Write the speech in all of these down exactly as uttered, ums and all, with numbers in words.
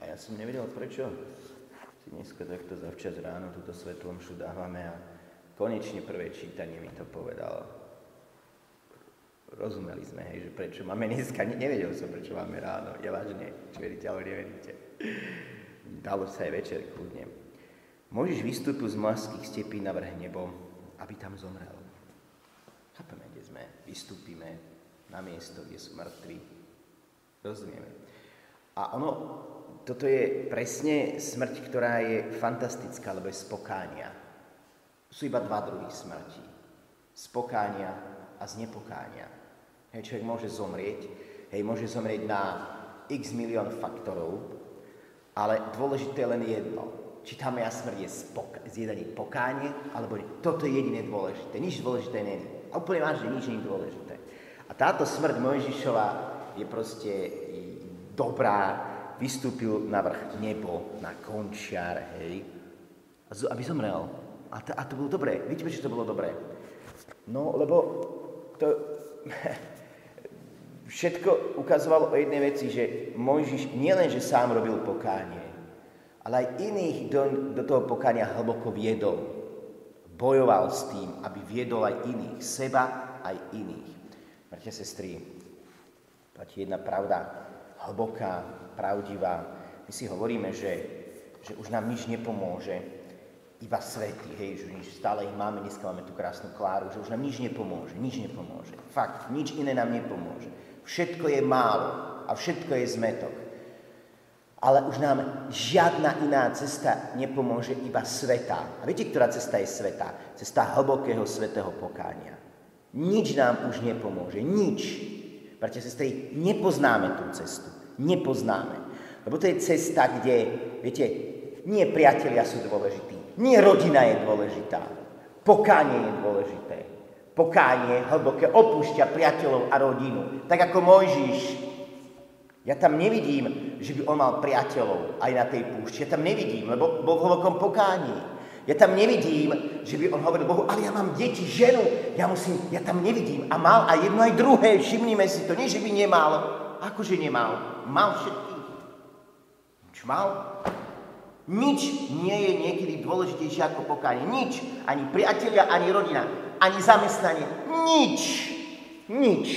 A ja som nevedel, prečo si dneska takto zavčas ráno túto svetlú omšu dávame a konečne prvé čítanie mi to povedalo. Rozumeli sme, hej, že prečo máme dneska, nevedel som, prečo máme ráno. Ja vážne, či veríte, alebo neveríte. Dalo sa aj večer kľudne. Mojžiš vystúpil z morských stepí na vrch nebo, aby tam zomrel. Chápeme, kde sme, vystúpime na miesto, kde sú mŕtvi. Rozumieme. A ono, toto je presne smrť, ktorá je fantastická, lebo je z pokánia. Sú iba dva druhy smrti. Z pokánia a z nepokánia. Hej, človek môže zomrieť, hej, môže zomrieť na x milión faktorov, ale dôležité je len jedno. Či tá moja smrť je zjedanie pokánie, alebo nie. Toto je jediné dôležité. Nič dôležité nie je. A úplne vážne, nič nie je dôležité. A táto smrť Mojžišova je proste dobrá, vystúpil na vrch nebo, na končiar, hej, aby zomrel. A to, a to bolo dobré. Viete, prečo to bolo dobré? No, lebo to všetko ukazovalo o jednej veci, že Mojžiš nielen, že sám robil pokánie, ale aj iných do, do toho pokánia hlboko viedol. Bojoval s tým, aby viedol aj iných, seba aj iných. Bratia, sestry, platí jedna pravda, hlboká, pravdivá. My si hovoríme, že, že už nám nič nepomôže, iba svety, hej, že nič, stále ich máme, dneska máme tú krásnu Kláru, že už nám nič nepomôže, nič nepomôže. Fakt, nič iné nám nepomôže. Všetko je málo a všetko je zmetok. Ale už nám žiadna iná cesta nepomôže, iba svätá. A viete, ktorá cesta je svätá? Cesta hlbokého svätého pokánia. Nič nám už nepomôže, nič. Bratia, sestry, nepoznáme tú cestu. Nepoznáme. Lebo to je cesta, kde, viete, nie priatelia sú dôležití, nie rodina je dôležitá, pokánie je dôležité. Pokánie hlboké opúšťa priateľov a rodinu. Tak ako Mojžiš. Ja tam nevidím, že by on mal priateľov aj na tej púšti. Ja tam nevidím, lebo bol v hlbokom pokání. Ja tam nevidím, že by on hovoril Bohu, ale ja mám deti, ženu, ja musím, ja tam nevidím. A mal aj jedno, aj druhé, všimnime si to, nie že by nemal. Akože nemal? Mal všetkých. Nič mal? Nič nie je niekedy dôležitejšie ako pokánie. Nič. Ani priatelia, ani rodina, ani zamestnanie. Nič. Nič.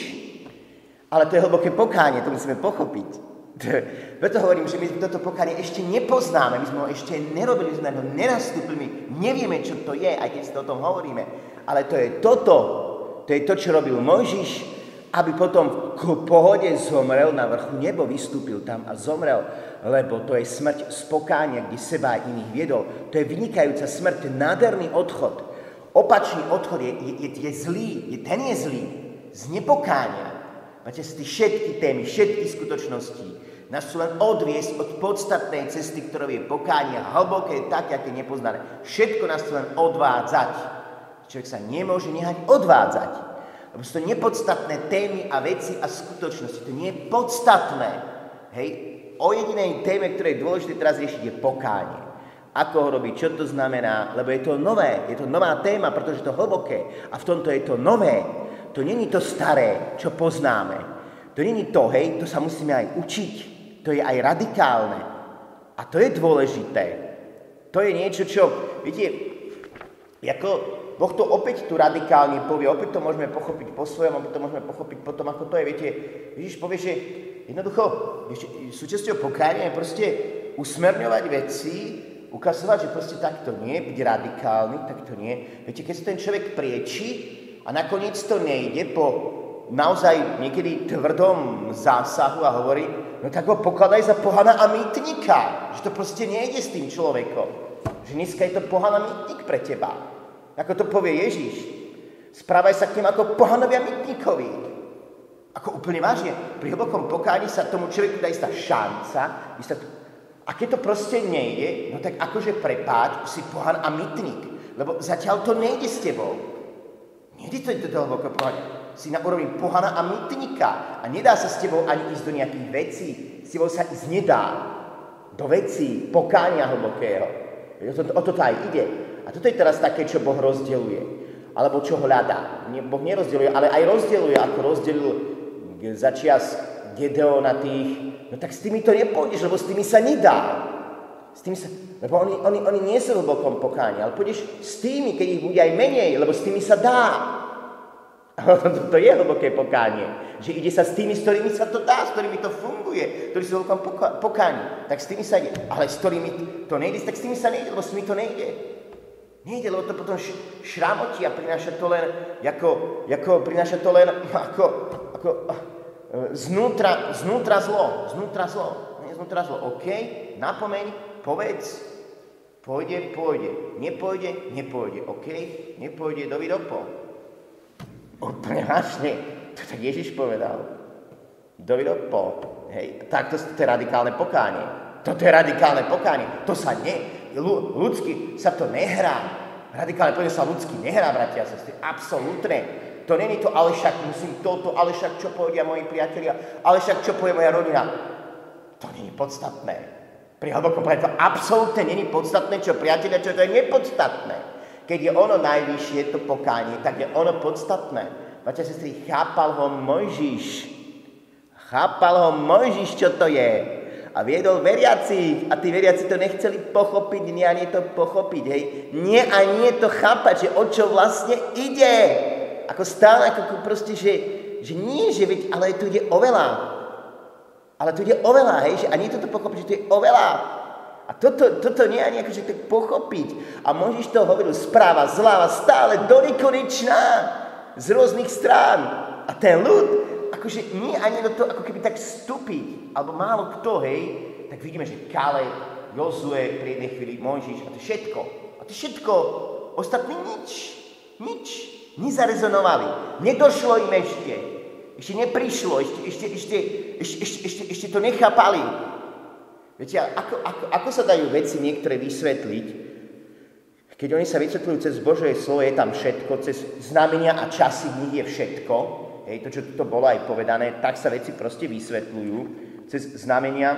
Ale to je hlboké pokánie, to musíme pochopiť. Preto hovorím, že my toto pokánie ešte nepoznáme, my sme ho ešte nerobili, my sme ho nenastúpili, my nevieme, čo to je, aj keď si to o tom hovoríme. Ale to je toto, to je to, čo robil Mojžiš, aby potom k pohode zomrel na vrchu nebo, vystúpil tam a zomrel, lebo to je smrť z pokánia, kde seba a iných viedol. To je vynikajúca smrť, nádherný odchod. Opačný odchod je, je, je, je zlý, je, ten je zlý, z nepokánia. Máte si všetky témy, všetky skutočnosti nás chcú len odviesť od podstatnej cesty, ktorou je pokánie, hlboké, tak, aké nepoznané. Všetko nás chcú len odvádzať. Človek sa nemôže nehať odvádzať. Lebo sú to nepodstatné témy a veci a skutočnosti. To nie je podstatné. Hej? O jedinej téme, ktoré je dôležité teraz riešiť, je pokánie. Ako ho robiť, čo to znamená, lebo je to nové, je to nová téma, pretože je to hlboké. A v tomto je to nové. To není to staré, čo poznáme. To není to, hej, to sa musíme aj učiť. To je aj radikálne. A to je dôležité. To je niečo, čo, viete, ako Boh to opäť tu radikálne povie, opäť to môžeme pochopiť po svojom, opäť to môžeme pochopiť potom, ako to je. Viete, Ježiš povie, že jednoducho, súčasťou pokánia je proste usmerňovať veci, ukazovať, že proste takto nie, byť radikálny, takto nie. Viete, keď sa ten človek prieči a nakoniec to nejde po naozaj niekedy tvrdom zásahu a hovorí, no tak ho pokladaj za pohana a mýtnika, že to proste nejde s tým človekom, že dneska je to pohana mýtnik pre teba. Ako to povie Ježiš, správaj sa k tým ako pohanovi a mýtnikovi. Ako úplne vážne, pri hlbokom pokáni sa tomu človeku dá istá šanca, istá... a keď to proste nejde, no tak akože prepáč, si pohan a mýtnik, lebo zatiaľ to nejde s tebou. Nejde to do toho hlbokého pokánia. Si na úrovni pohana a mýtnika a nedá sa s tebou ani ísť do nejakých vecí. S tebou sa ísť nedá do vecí pokánia hlbokého. O to, o toto aj ide. A toto je teraz také, čo Boh rozdeľuje. Alebo čo hľadá. Boh nerozdeľuje, ale aj rozdeľuje, ako rozdelil začias Gedeona tých, no tak s tými to nepôjdeš, lebo s tými sa nedá. S tými sa, lebo oni, oni, oni nie sú v hlbokom pokáni, ale pôjdeš s tými, keď ich bude aj menej, lebo s tými sa dá. To, to je hlboké pokánie. Že ide sa s tými, s ktorými sa to dá, s ktorými to funguje, ktorí sú v hlbokom pokáni. Tak s tými sa ide. Ale s ktorými to nejde, tak s tými sa nejde, lebo s tými to nejde. Nejde, lebo to potom šramotí a prináša to len, ako, ako prináša to len, ako, ako znútra, znútra zlo. Znútra zlo. Nie znútra zlo. OK, napomeň, povedz, pôjde, pôjde. Nepôjde, nepôjde. OK, nepôjde, dovidopo. Úplne vážne. To tak Ježiš povedal. Dovidopo. Hej, tak to, to je radikálne pokánie. Toto je radikálne pokánie. To sa ne... Ľudsky sa to nehrá. Radikálne pokánie sa ľudsky nehrá, bratia a sestry. Absolútne. To není to, ale však musím toto, ale však čo povedia moji priatelia, ale však čo povie moja rodina. To není podstatné. Pri hlbokom pokánie to absolútne není podstatné, čo priatelia, čo to je nepodstatné. Keď je ono najvyššie, to pokánie, tak je ono podstatné. Bratia a sestry, chápal ho Mojžiš. Chápal ho Mojžiš, čo to je. A viedol veriacich. A tí veriaci to nechceli pochopiť, nie ani to pochopiť. Hej. Nie a nie to chápať, že o čo vlastne ide. Ako stále, ako proste, že, že nie, že veď, ale tu ide oveľa. Ale tu ide oveľa, hej, že a nie toto pochopiť, že tu je oveľa. A toto, toto nie je akože tak pochopiť. A Mojžiš to hovoril správa, zľava, stále do nekonečná, z rôznych strán. A ten ľud, akože nie ani do toho, ako keby tak vstúpiť, alebo málo kto, hej, tak vidíme, že Kaleb, Jozue, pri jednej chvíli Mojžiš, a to všetko. A to všetko, ostatní nič, nič, nezarezonovali. Nedošlo im ešte, ešte neprišlo, ešte, ešte, ešte, ešte, ešte, ešte, ešte to nechápali. Viete, ako, ako, ako sa dajú veci niektoré vysvetliť, keď oni sa vysvetľujú cez Božie slovo, je tam všetko, cez znamenia a časy v nich je všetko, hej, to, čo tu bolo aj povedané, tak sa veci proste vysvetľujú, cez znamenia,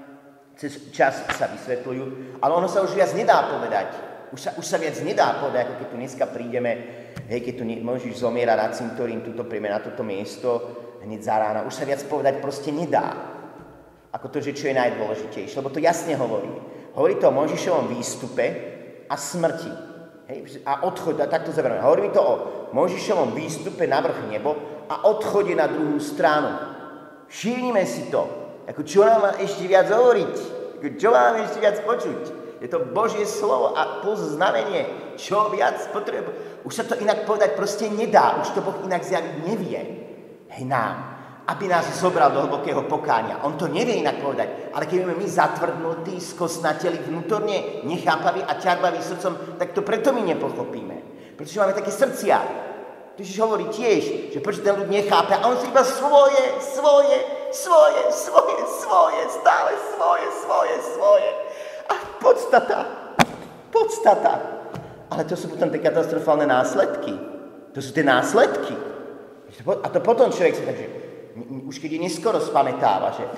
cez čas sa vysvetľujú, ale ono sa už viac nedá povedať. Už sa, už sa viac nedá povedať, ako keď tu dneska prídeme, hej, keď tu Mojžiš zomiera na cintorín, tuto príjme na toto miesto, hneď za rána, už sa viac povedať proste nedá. Ako to, že čo je najdôležitejšie. Lebo to jasne hovorí. Hovorí to o Mojžišovom výstupe a smrti. Hej? A odchode, a takto zaverieme. Hovorí mi to o Mojžišovom výstupe na vrch nebo a odchode na druhú stranu. Všimnime si to. Ako čo nám má ešte viac hovoriť? Ako čo máme ešte viac počuť? Je to Božie slovo a plus znamenie. Čo viac potrebuje? Už sa to inak povedať proste nedá. Už to Boh inak zjaviť nevie. Hej, nám. Aby nás zobral do hlbokého pokánia. On to nevie inak povedať. Ale keď budeme my zatvrdnutí, skosnateli vnútorne, nechápaví a ťarbaví srdcom, tak to preto my nepochopíme. Pretože máme také srdcia. Ježiš hovorí tiež, že prečo ten ľud nechápe a on si iba svoje, svoje, svoje, svoje, svoje, stále svoje, svoje, svoje. A podstata, podstata. Ale to sú potom tie katastrofálne následky. To sú tie následky. A to potom človek sa takže už keď je neskoro spamätáva, že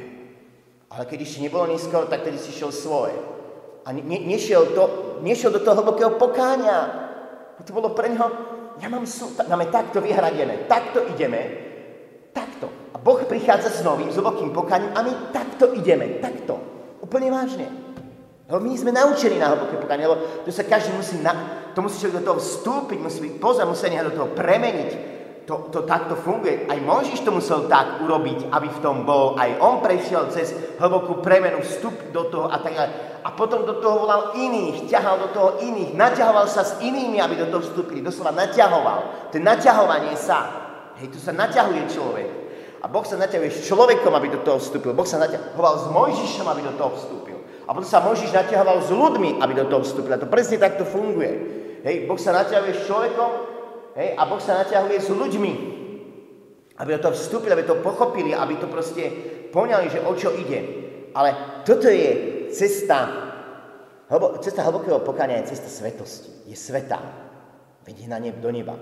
ale keď ešte nebolo neskoro, tak tedy si šiel svoje. A ne, nešiel, to, nešiel do toho hlbokého pokánia. A to bolo pre neho, ja mám sú, máme takto vyhradené, takto ideme, takto. A Boh prichádza s novým, s hlbokým pokáním a my takto ideme, takto. Úplne vážne. Lebo my sme naučení na hlboké pokánie, lebo to sa každý musí, na, to musí človek do toho vstúpiť, musí byť pozor, musí sa do toho premeniť. To, to takto funguje. Aj Mojžiš to musel tak urobiť, aby v tom bol. Aj on prešiel cez hlbokú premenu, vstup do toho a tak ďalej. A potom do toho volal iných, ťahal do toho iných, naťahoval sa s inými, aby do toho vstúpili. Doslova naťahoval. To je naťahovanie sa. Hej, tu sa naťahuje človek. A Boh sa naťahuje s človekom, aby do toho vstúpil. Boh sa naťahoval s Mojžišom, aby do toho vstúpil. A potom sa Mojžiš naťahoval s ľuďmi, aby do toho vstúpil. A to presne takto funguje. Hej, Boh sa naťahuje s človekom, hej, a Boh sa naťahuje s ľuďmi, aby do toho vstúpili, aby to pochopili, aby to proste poňali, že o čo ide. Ale toto je cesta, hlbo, cesta hlbokého pokánia, je cesta svetosti. Je sveta. Vedie na neb, do neba.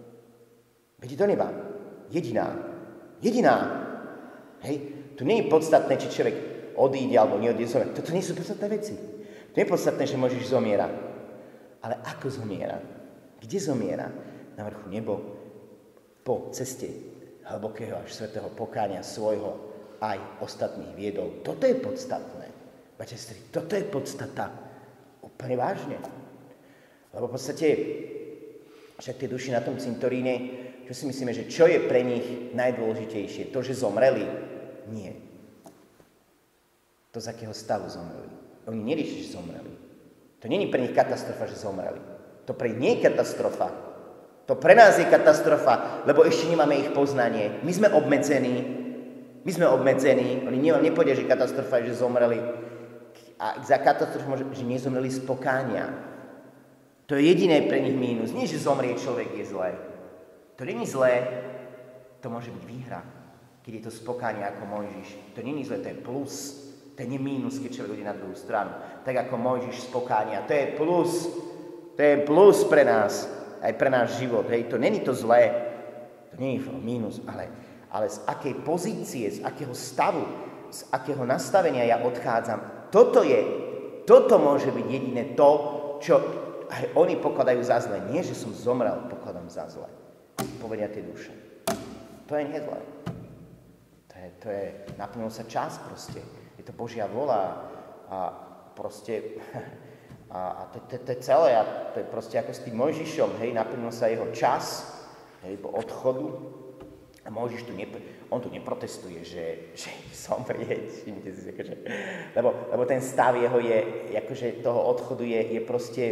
Vedie do neba. Jediná. Jediná. Hej, tu nie je podstatné, či človek odíde alebo neodíde. Toto nie sú podstatné veci. To nie je podstatné, že Mojžiš zomiera. Ale ako zomiera? Kde zomiera? Na vrchu nebo, po ceste hlbokého až svätého pokánia svojho aj ostatných viedol. Toto je podstatné. Bratia, sestry, toto je podstata. Úplne vážne. Lebo v podstate však tie duši na tom cintoríne, čo si myslíme, že čo je pre nich najdôležitejšie? To, že zomreli? Nie. To, z akého stavu zomreli. Oni nerieši, že zomreli. To nie je pre nich katastrofa, že zomreli. To pre nich nie je katastrofa. To pre nás je katastrofa, lebo ešte nemáme ich poznanie. My sme obmedzení. My sme obmedzení. Oni nepovedia, že katastrofa je, že zomreli. A za katastrofu môže, že nezomreli z pokánia. To je jediné pre nich mínus. Nie, že zomrie človek je zlé. To nie je zlé. To môže byť výhra. Keď je to z pokánia ako Mojžiš. To nie je zlé, to je plus. To je nie mínus, keď človek ide na druhú stranu. Tak ako Mojžiš z pokánia. To je plus. To je plus pre nás. Aj pre náš život. Hej. To nie je to zlé. To nie je mínus. Ale, ale z akej pozície, z akého stavu, z akého nastavenia ja odchádzam. Toto je, toto môže byť jediné to, čo aj oni pokladajú za zlé. Nie, že som zomrel, pokladám za zlé. Povedia tie duše. To je nie zlé. To je, to je, naplnil sa čas proste. Je to Božia vola a proste, a, a to, to, to je celé. A to je proste ako s tým Mojžišom, hej, naplnil sa jeho čas, hej, po odchodu. A Mojžiš tu, nepr- on tu neprotestuje, že, že zomrieť, akože, lebo, lebo ten stav jeho je, akože toho odchodu je, je proste,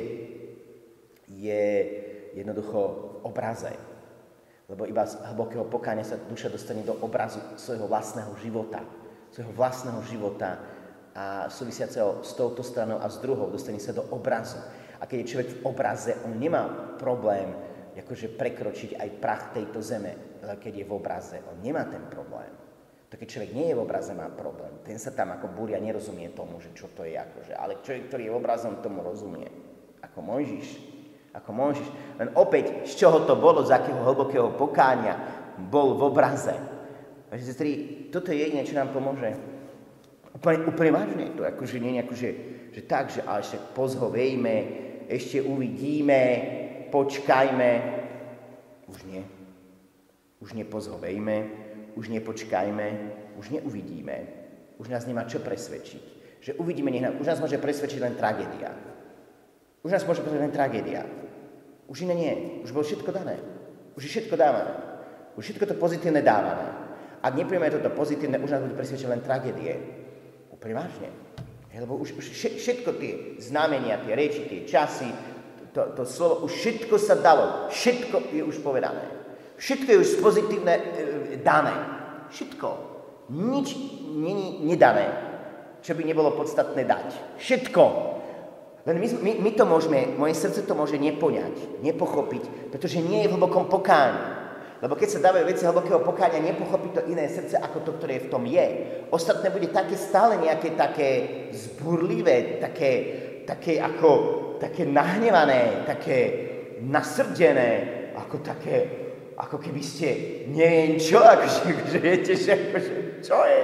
je jednoducho v obraze. Lebo iba z hlbokého pokánia sa duša dostane do obrazu svojho vlastného života. Svojho vlastného života a súvisiaceho s touto stranou a s druhou dostane sa do obrazu. A keď je človek v obraze, on nemá problém akože prekročiť aj prach tejto zeme, ale keď je v obraze, on nemá ten problém. To keď človek nie je v obraze, má problém. Ten sa tam ako búria, nerozumie tomu, že čo to je akože. Ale človek, ktorý je v obraze, on tomu rozumie. Ako Mojžiš. Ako Mojžiš. Len opäť, z čoho to bolo, z akého hlbokého pokánia bol v obraze. Takže sestry, toto je jediné, čo nám pomôže. Úplne, úplne vážne to, akože nie akože, že tak, že ale však pozhovejme, ešte uvidíme, počkajme. Už nie. Už nepozhovejme, už nepočkajme, už neuvidíme. Už nás nemá čo presvedčiť. Že uvidíme, nech nám, už nás môže presvedčiť len tragédia. Už nás môže presvedčiť len tragédia. Už iné nie. Už bolo všetko dané. Už je všetko dávané. Už všetko to pozitívne dávané. Ak nepríjme toto pozitívne, už nás bude presvedčiť len tragédie. Úplne vážne. Lebo už, už všetko tie znamenia, tie reči, tie časy, To, to slovo, už všetko sa dalo, všetko je už povedané. Všetko je už pozitívne e, dané. Všetko. Nič není nedané, čo by nebolo podstatné dať. Všetko. Len my, my, my to môžeme, moje srdce to môže nepoňať, nepochopiť, pretože nie je v hlbokom pokání. Lebo keď sa dávajú veci hlbokého pokánia, nepochopí to iné srdce ako to, ktoré v tom je. Ostatné bude také stále nejaké také zburlivé, také, také ako... také nahnevané, také nasrdené, ako také, ako keby ste, neviem čo, akože, akože viete, že akože, čo je?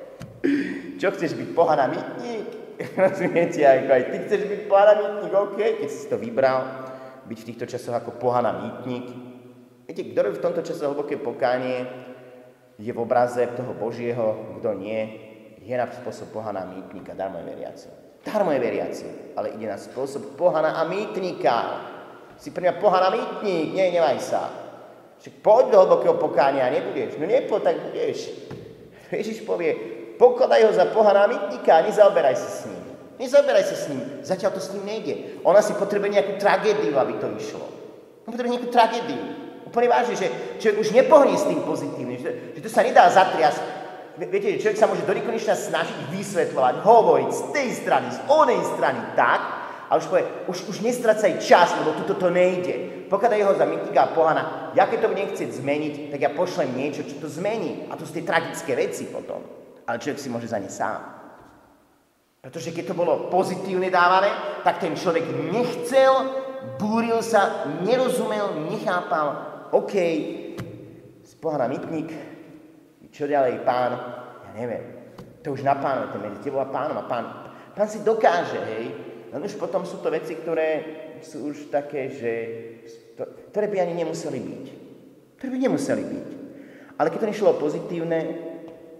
Čo chceš byť pohaná mýtnik? Rozumiete, ako aj ty chceš byť pohaná mýtnik, OK, keď si to vybral, byť v týchto časoch ako pohaná mýtnik. Viete, kto v tomto čase hlboké pokánie je v obraze toho Božieho, kto nie, je na spôsob pohaná mýtnika, darmo je veriaci. Darmo je veriaci, ale ide na spôsob pohana a mýtnika. Si pre mňa pohana mýtnik, nie, nevaj sa. Však poď do hlbokého pokánia, nebudeš. No nepoď, tak budeš. Ježiš povie, pokladaj ho za pohana a mýtnika, nezaoberaj sa s ním. Nezaoberaj sa s ním, zatiaľ to s ním nejde. Ona si potrebuje nejakú tragédiu, aby to išlo. On potrebuje nejakú tragédiu. Úplne vážne, že človek už nepohnie s tým pozitívnym, že, že to sa nedá zatriasť. Viete, že človek sa môže do nekonečna snažiť vysvetľovať, hovoriť z tej strany, z onej strany tak, a už povie, už, už nestracaj čas, lebo tuto to nejde. Pokiaľ jeho za mýtnika a pohana, ja keď to budem chcieť zmeniť, tak ja pošlem niečo, čo to zmení. A to sú tie tragické veci potom. Ale človek si môže za ne sám. Pretože keď to bolo pozitívne dávané, tak ten človek nechcel, búril sa, nerozumel, nechápal. OK, pohana mýtnik, čo ďalej, pán? Ja neviem. To už na pánujete medzi tebou a pánom. A pán, pán si dokáže, hej. No už potom sú to veci, ktoré sú už také, že... To, ktoré by ani nemuseli byť. Ktoré by nemuseli byť. Ale keď to nešlo pozitívne,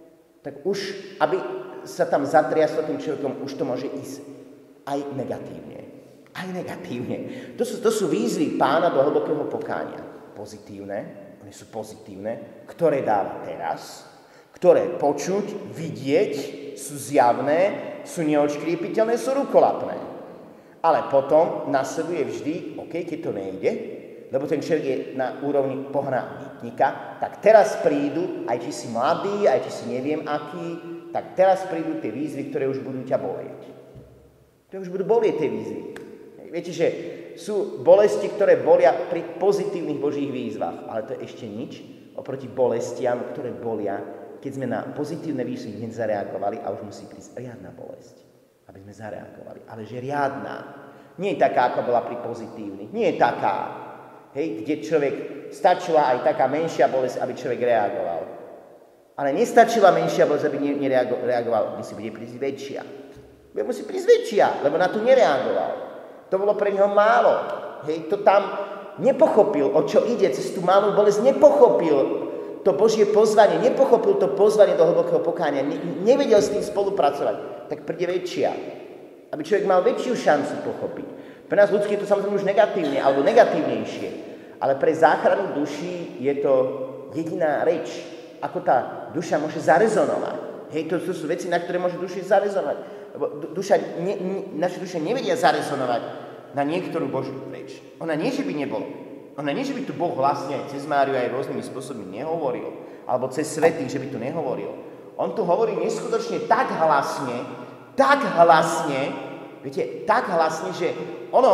tak už, aby sa tam zatriaslo tým človekom, už to môže ísť aj negatívne. Aj negatívne. To sú, to sú výzvy Pána do hlbokého pokánia. Pozitívne, oni sú pozitívne, ktoré dáva teraz, ktoré počuť, vidieť, sú zjavné, sú neodškriepiteľné, sú rukolapné. Ale potom nasleduje vždy, OK, keď to nejde, lebo ten človek je na úrovni pohna bytníka, tak teraz prídu, aj či si mladý, aj či si neviem aký, tak teraz prídu tie výzvy, ktoré už budú ťa bolieť. Ktoré už budú bolieť tie výzvy. Viete, že sú bolesti, ktoré bolia pri pozitívnych Božích výzvach, ale to je ešte nič oproti bolestiam, ktoré bolia, keď sme na pozitívne výzvy hneď zareagovali a už musí prísť riadna bolesť, aby sme zareagovali. Ale že riadna. Nie je taká, ako bola pri pozitívnych. Nie je taká. Hej, kde človek stačila aj taká menšia bolesť, aby človek reagoval. Ale nestačila menšia bolesť, aby nereagoval. Musí byť prísť väčšia. Musí prísť väčšia, lebo na to nereagoval. To bolo pre neho málo. Hej, to tam nepochopil, o čo ide, cez tú malú bolesť nepochopil to Božie pozvanie, nepochopil to pozvanie do hlbokého pokánia, ne, nevedel s tým spolupracovať, tak príde väčšia. Aby človek mal väčšiu šancu pochopiť. Pre nás ľudské je to samozrejme už negatívne, alebo negatívnejšie, ale pre záchranu duší je to jediná reč, ako tá duša môže zarezonovať. Hej, to, to sú veci, na ktoré môže duši zarezonovať. Lebo duša, ne, ne, naše duše nevedia zarezonovať na niektorú Božiu reč. Ona nie, že by nebolo. Ona nie, že by tu Boh vlastne cez Máriu aj rôznymi spôsobmi nehovoril, alebo cez svätých, že by tu nehovoril. On tu hovorí neskutočne tak hlasne, tak hlasne, viete, tak hlasne, že ono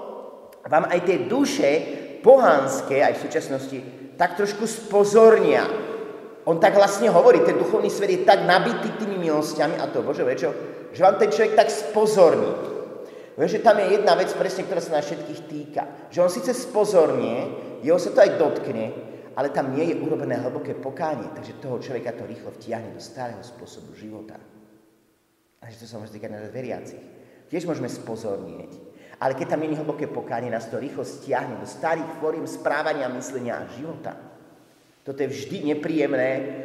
vám aj tie duše pohanské, aj v súčasnosti, tak trošku spozornia. On tak hlasne hovorí, ten duchovný svet je tak nabitý tými milosťami a to Bože večo, že vám ten človek tak spozorní. Že tam je jedna vec presne, ktorá sa nás všetkých týka. Že on síce spozornie, jeho sa to aj dotkne, ale tam nie je urobené hlboké pokánie, takže toho človeka to rýchlo vtiahne do starého spôsobu života. A že to sa môže týkať na veriacich. Tiež môžeme spozornieť. Ale keď tam nie je hlboké pokánie, nás to rýchlo stiahne do starých foriem správania, myslenia a života. Toto je vždy nepríjemné,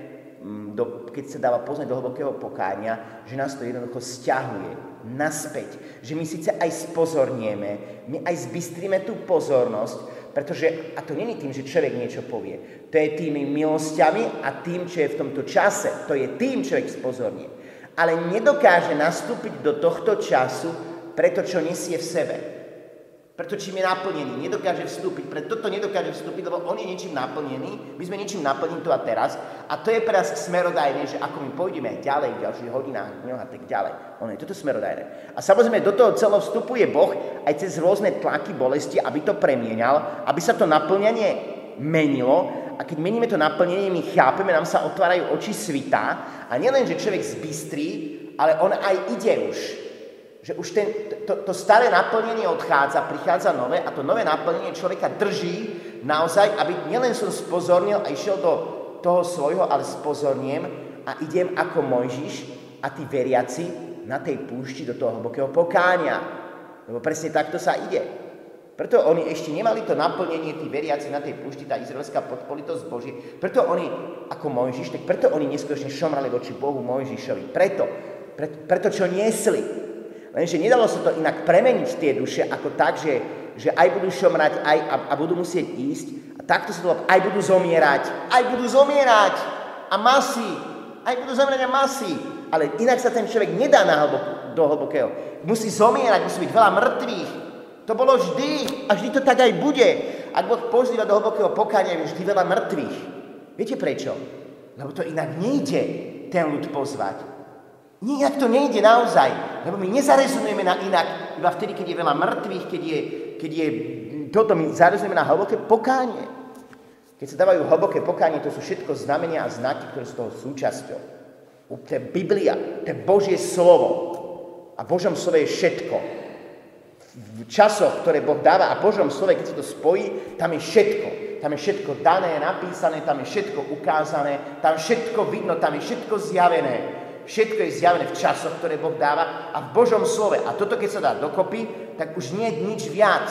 do, keď sa dáva poznať do hlbokého pokánia, že nás to jednoducho stiahuje naspäť. Že my síce aj spozornieme, my aj zbystríme tú pozornosť, pretože, a to nie je tým, že človek niečo povie, to je tými milosťami a tým, čo je v tomto čase, to je tým človek spozornie. Ale nedokáže nastúpiť do tohto času preto, čo nesie v sebe. Preto, čím je naplnený, nedokáže vstúpiť. Preto toto nedokáže vstúpiť, lebo on je niečím naplnený, my sme niečím naplnení tu a teraz. A to je pre nás smerodajné, že ako my pôjdeme ďalej v ďalších hodinách, dňoch a tak ďalej. Ono je toto smerodajné. A samozrejme, do toho celého vstupuje Boh aj cez rôzne tlaky, bolesti, aby to premienal, aby sa to naplňanie menilo. A keď meníme to naplnenie, my chápeme, nám sa otvárajú oči svita. A nielen, že človek zbystrí, ale on aj ide už. Že už ten, to, to staré naplnenie odchádza, prichádza nové a to nové naplnenie človeka drží naozaj, aby nielen som spozornil a išiel do toho svojho, ale spozorniem a idem ako Mojžiš a tí veriaci na tej púšti do toho hlbokého pokánia. Lebo presne takto sa ide. Preto oni ešte nemali to naplnenie, tí veriaci na tej púšti, tá izraelská podpolitosť Boží. Preto oni, ako Mojžiš, tak preto oni neskutočne šomrali voči Bohu Mojžišovi. Preto, pre, preto čo niesli. Lenže nedalo sa to inak premeniť tie duše ako tak, že, že aj budú šomrať aj, a, a budú musieť ísť. A takto sa to aj budú zomierať. Aj budú zomierať. A masy. Aj budú zomierať a masy. Ale inak sa ten človek nedá na hlboko, do hlbokého. Musí zomierať, musí byť veľa mŕtvych. To bolo vždy. A vždy to tak aj bude. Ak Boh pozýva do hlbokého pokánia, je vždy veľa mŕtvych. Viete prečo? Lebo to inak nejde ten ľud pozvať. Nijak to nejde naozaj, lebo my nezarezonujeme na inak, iba vtedy, keď je veľa mŕtvych, keď je, keď je toto, my zarezonujeme na hlboké pokánie. Keď sa dávajú hlboké pokánie, to sú všetko znamenia a znaky, ktoré sú toho súčasťou. To je Biblia, to je Božie slovo. A v Božom slove je všetko. V časoch, ktoré Boh dáva a v Božom slove, keď sa to spojí, tam je všetko. Tam je všetko dané, napísané, tam je všetko ukázané, tam všetko vidno, tam je všetko zjavené. Všetko je zjavené v časoch, ktoré Boh dáva a v Božom slove. A toto, keď sa dá dokopy, tak už nie je nič viac.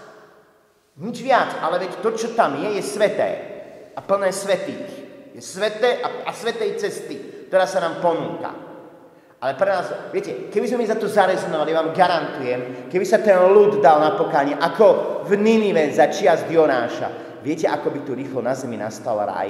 Nič viac, ale veď to, čo tam je, je sveté. A plné svätých. Je sveté a, a svätej cesty. ktorá sa nám ponúka. Ale pre nás, viete, keby sme my za to zarezonovali, vám garantujem, keby sa ten ľud dal na pokánie, ako v Ninive za čias Jonáša, viete, ako by tu rýchlo na zemi nastal raj?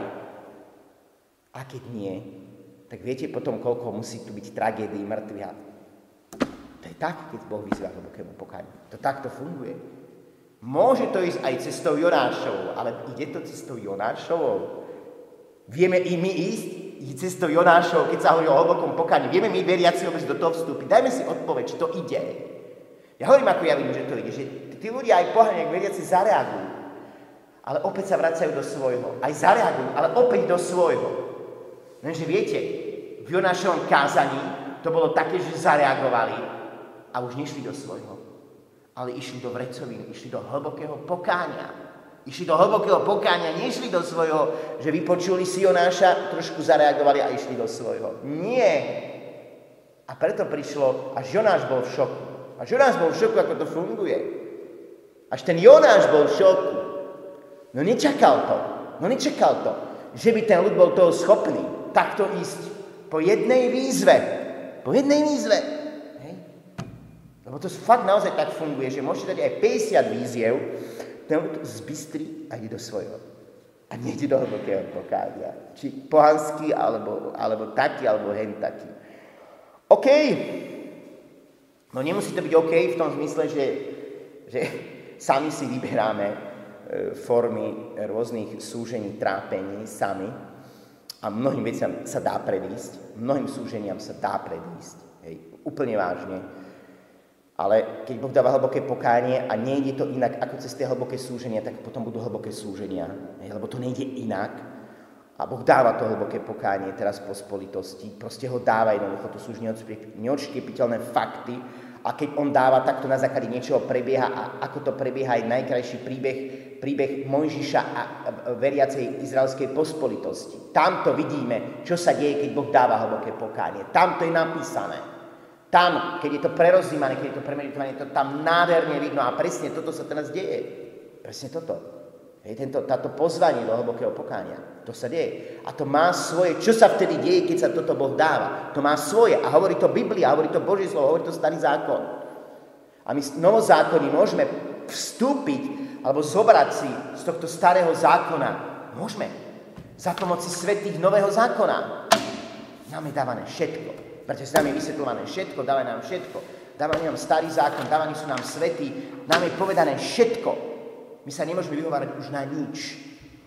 A keď nie, tak viete potom, koľko musí tu byť tragédií mŕtvych. To je tak, keď Boh vyzýva k hlbokému pokániu. To takto funguje. Môže to ísť aj cestou Jonášovou, ale ide to cestou Jonášovou. Vieme i my ísť cestou Jonášovou, keď sa hovorí o hlbokom pokáni. Vieme my veriaci vôbec do toho vstúpiť. Dajme si odpoveď, či to ide. Ja hovorím, ako ja vím, že to ide. Že tí ľudia aj poháni, ak veriaci zareagujú, ale opäť sa vracajú do svojho. Aj zareagujú, ale opäť do svojho. Lenže viete, v Jonášovom kázaní to bolo také, že zareagovali a už nešli do svojho. Ale išli do vrecoviny, išli do hlbokého pokánia. Išli do hlbokého pokánia, nešli do svojho, že vypočuli si Jonáša, trošku zareagovali a išli do svojho. Nie. A preto prišlo, až Jonáš bol v šoku. Až Jonáš bol v šoku, ako to funguje. Až ten Jonáš bol v šoku. No nečakal to. No nečakal to, že by ten ľud bol toho schopný takto ísť po jednej výzve. Po jednej výzve. Lebo to fakt naozaj tak funguje, že môžete dať aj päťdesiat výziev, ten ľud zbystrí a ide do svojho. A nejde do hlbokého pokánia. Či pohanský, alebo, alebo taký, alebo hen taký. OK. No nemusí to byť OK v tom zmysle, že, že sami si vyberáme e, formy rôznych súžení, trápení sami. A mnohým veciam sa dá predísť. Mnohým súženiam sa dá predísť. Hej, úplne vážne. Ale keď Boh dáva hlboké pokánie a nejde to inak ako cez tie hlboké súženia, tak potom budú hlboké súženia. Lebo to nejde inak. A Boh dáva to hlboké pokánie teraz po spolitosti. Proste ho dáva jednoducho. To sú už neodškiepiteľné fakty. A keď on dáva, tak to na základe niečoho prebieha. A ako to prebieha aj najkrajší príbeh, príbeh Mojžiša a veriacej izraelskej pospolitosti. Tam to vidíme, čo sa deje, keď Boh dáva hlboké pokánie. Tam to je napísané. Tam, keď je to prerozímané, keď je to premeditované, to tam nádherne vidno a presne toto sa teraz deje. Presne toto. Hej, tento, táto pozvanie do hlbokého pokánia. To sa deje. A to má svoje, čo sa vtedy deje, keď sa toto Boh dáva. To má svoje. A hovorí to Biblia, hovorí to Božie slovo, hovorí to Starý zákon. A my novozákonní môžeme vstúpiť alebo zobrať si z tohto starého zákona. Môžeme. Za pomoci svätých nového zákona. Nám je dávané všetko. Pretože nám je vysvetľované všetko, dávajú nám všetko. Dávajú nám starý zákon, dávajú sú nám svätí, nám je povedané všetko. My sa nemôžeme vyhovárať už na nič.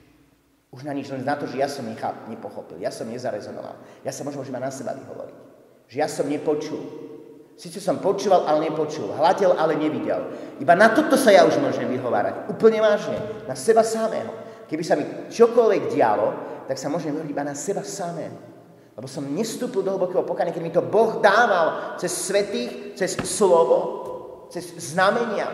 Už na nič, len na to, že ja som necháp, nepochopil, ja som nezarezonoval. Ja sa môžem iba na seba vyhovoriť. Že ja som nepočul. Sice som počúval, ale nepočul. Hľadel, ale nevidel. Iba na toto sa ja už môžem vyhovárať. Úplne vážne. Na seba samého. Keby sa mi čokoľvek dialo, tak sa môžem vyhovoriť iba na seba samého. Lebo som nestúpil do hlbokého pokánia, keď mi to Boh dával cez svätých, cez slovo, cez znamenia,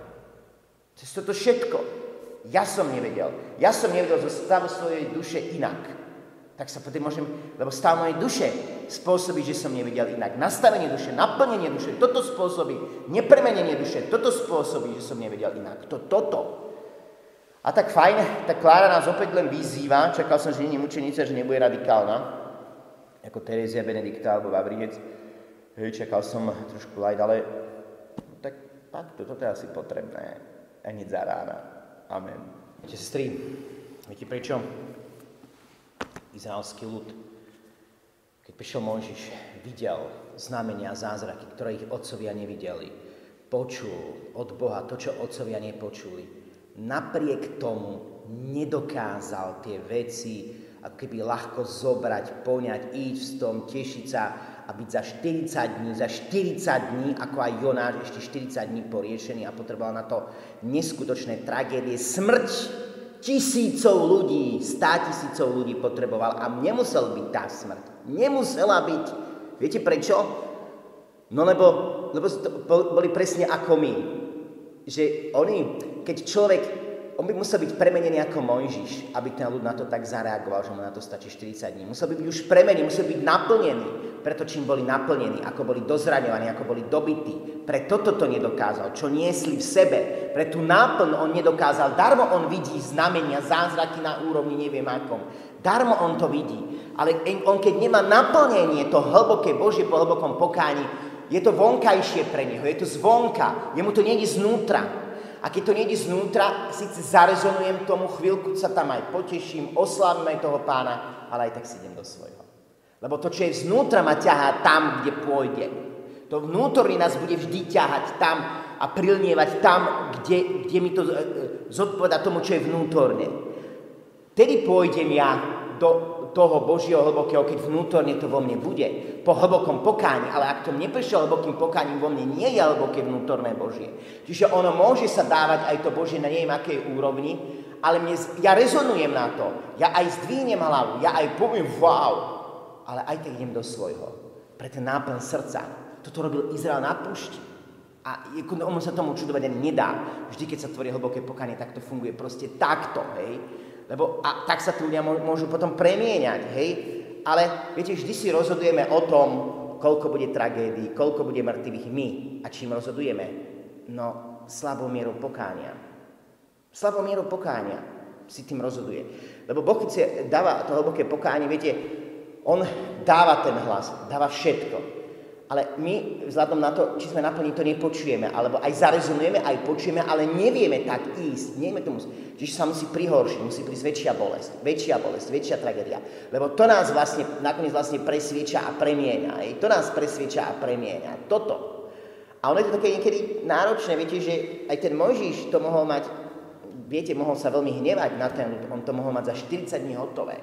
cez toto všetko. Ja som nevedel. Ja som nevedel zo stavu svojej duše inak. Tak sa potom môžem, lebo stav mojej duše spôsobí, že som nevedel inak. Nastavenie duše, naplnenie duše, toto spôsobí. Nepremenenie duše, toto spôsobí, že som nevedel inak. To toto. A tak fajn, tak Klára nás opäť len vyzýva. Čakal som, že nie je mučenica, že nebude radikálna. Ako Terézia Benedikta alebo Vavrinec. Hej, čakal som trošku light, ale no, tak, tak toto je asi potrebné. A hneď za rána. Amen. Viete, sestry, viete prečo? Izraelský ľud, keď prišiel Mojžiš, videl znamenia a zázraky, ktoré ich otcovia nevideli. Počul od Boha to, čo otcovia nepočuli. Napriek tomu nedokázal tie veci ako keby ľahko zobrať, poňať, ísť v tom, tešiť sa a byť za štyridsať dní, za štyridsať dní, ako aj Jonáš, ešte štyridsať dní poriešený a potreboval na to neskutočné tragédie. Smrť tisícov ľudí, státisícov ľudí potreboval a nemusel byť tá smrť. Nemusela byť. Viete prečo? No lebo, lebo boli presne ako my. Že oni, keď človek on by musel byť premenený ako Mojžiš, aby ten ľud na to tak zareagoval, že mu na to stačí štyridsať dní. Musel by byť už premenený, musel byť naplnený. Preto čím boli naplnení, ako boli dozraňovaní, ako boli dobití. Pre toto to nedokázal, čo niesli v sebe. Pre tú náplň on nedokázal. Darmo on vidí znamenia, zázraky na úrovni neviem akom. Darmo on to vidí. Ale on keď nemá naplnenie, to hlboké Božie po hlbokom pokáni, je to vonkajšie pre neho, je to zvonka, jemu to nejde znútra. A keď to nejde znútra, síce zarezonujem tomu, chvíľku sa tam aj poteším, oslávim aj toho pána, ale aj tak si idem do svojho. Lebo to, čo je znútra, ma ťahá tam, kde pôjde. To vnútorný nás bude vždy ťahať tam a prilnievať tam, kde, kde mi to zodpovedá tomu, čo je vnútorne. Tedy pôjdem ja do toho Božieho hlbokého, keď vnútorne to vo mne bude, po hlbokom pokáni, ale ak to neprešiel hlbokým pokáním, vo mne nie je hlboké vnútorné Božie. Čiže ono môže sa dávať aj to Božie na neviem akej úrovni, ale mne, ja rezonujem na to, ja aj zdvihnem hlavu, ja aj poviem wow, ale aj tak idem do svojho. Pre ten náplň srdca. Toto robil Izrael na púšti. A on sa tomu čudovať ani nedá. Vždy, keď sa tvorí hlboké pokánie, tak to funguje proste takto, hej. Lebo a tak sa tí ľudia môžu potom premieňať, hej. Ale viete, vždy si rozhodujeme o tom, koľko bude tragédií, koľko bude mŕtvych my. A čím rozhodujeme? No, slabou mierou pokánia. Slabou mierou pokánia si tým rozhoduje. Lebo Boh, keď si dáva to hlboké pokánie, viete, on dáva ten hlas, dáva všetko. Ale my, vzhľadom na to, či sme naplní, to nepočujeme, alebo aj zarezonujeme, aj počujeme, ale nevieme tak ísť. Nevieme tomu. Čiže sa musí prihoršiť, musí prísť väčšia bolesť, väčšia bolesť, väčšia tragédia. Lebo to nás vlastne, nakoniec vlastne presvieča a premieňa. Hej. To nás presvieča a premieňa. Toto. A ono je to také niekedy náročné, viete, že aj ten Mojžiš to mohol mať, viete, mohol sa veľmi hnevať na ten ľud, on to mohol mať za štyridsať dní hotové.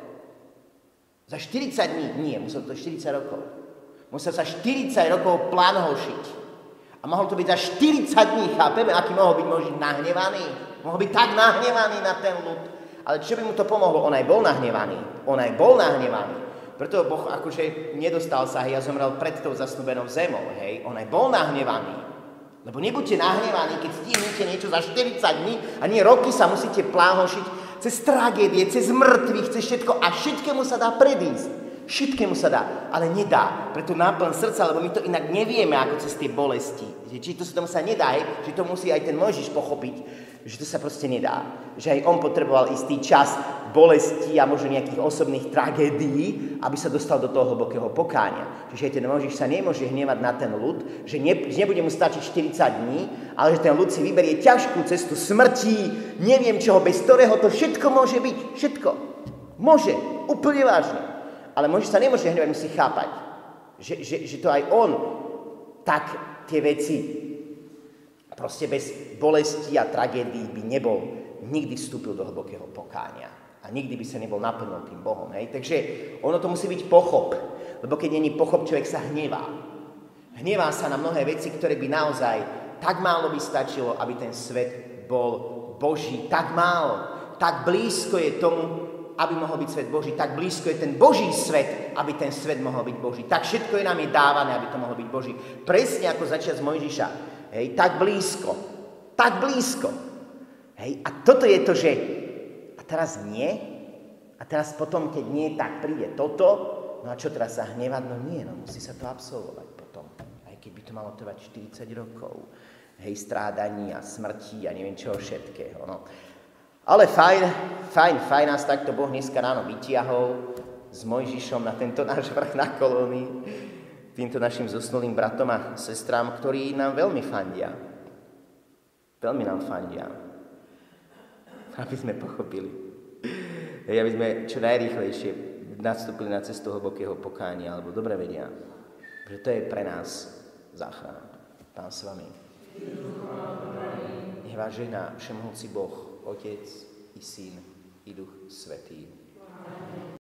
Za štyridsať dní? Nie, musel to štyridsať rokov. Musel sa štyridsať rokov plánhošiť. A mohol to byť za štyridsať dní, chápeme, aký mohol byť Mojžiš nahnevaný. Mohol byť tak nahnevaný na ten ľud. Ale čo by mu to pomohlo? On aj bol nahnevaný. On aj bol nahnevaný. Preto Boh akože nedostal sa, hej, a zomrel pred tou zasnúbenou zemou, hej. On aj bol nahnevaný. Lebo nebuďte nahnevaní, keď stihnete niečo za štyridsať dní a nie roky sa musíte plánhošiť cez tragédie, cez mŕtvych, cez všetko a všetkému sa dá predísť. Všetkému sa dá, ale nedá. Preto náplň srdca, lebo my to inak nevieme, ako cez tie bolesti. Či to sa tomu sa nedá, že to musí aj ten Mojžiš pochopiť, že to sa proste nedá. Že aj on potreboval istý čas bolesti a možno nejakých osobných tragédií, aby sa dostal do toho hlbokého pokánia. Čiže aj ten Mojžiš sa nemôže hnevať na ten ľud, že, ne, že nebude mu stačiť štyridsať dní, ale že ten ľud si vyberie ťažkú cestu smrti, neviem čoho, bez ktorého to všetko môže byť. Všetko. Môže. Úplne vážne. Ale Mojžiš sa nemôže hnevať, musí chápať, že, že, že to aj on tak tie veci proste bez bolesti a tragédií by nebol, nikdy vstúpil do hlbokého pokánia a nikdy by sa nebol naplnil tým Bohom. Hej? Takže ono to musí byť pochop, lebo keď nie je pochop, človek sa hnevá. Hnevá sa na mnohé veci, ktoré by naozaj tak málo by stačilo, aby ten svet bol Boží, tak málo, tak blízko je tomu, aby mohol byť svet Boží, tak blízko je ten Boží svet, aby ten svet mohol byť Boží. Tak všetko je nám je dávané, aby to mohlo byť Boží. Presne ako začiať z Mojžiša. Hej, tak blízko. Tak blízko. Hej, a toto je to, že a teraz nie, a teraz potom, keď nie, tak príde toto, no a čo teraz sa hnevať? No nie, no musí sa to absolvovať potom. Aj keď by to malo trvať štyridsať rokov. Hej, strádaní a smrti a neviem čoho všetkého, no. Ale fajn, fajn, fajn nás takto Boh dneska ráno vytiahol s Mojžišom na tento náš vrch na kolóny, týmto našim zosnulým bratom a sestrám, ktorí nám veľmi fandia. Veľmi nám fandia. Aby sme pochopili. Aby sme čo najrýchlejšie nastúpili na cestu hlbokého pokánia, alebo dobre vedia, že to je pre nás záchrana. Pán s vami. Nech vás žehná všemohúci Boh, Otec i Syn i Duch Svätý.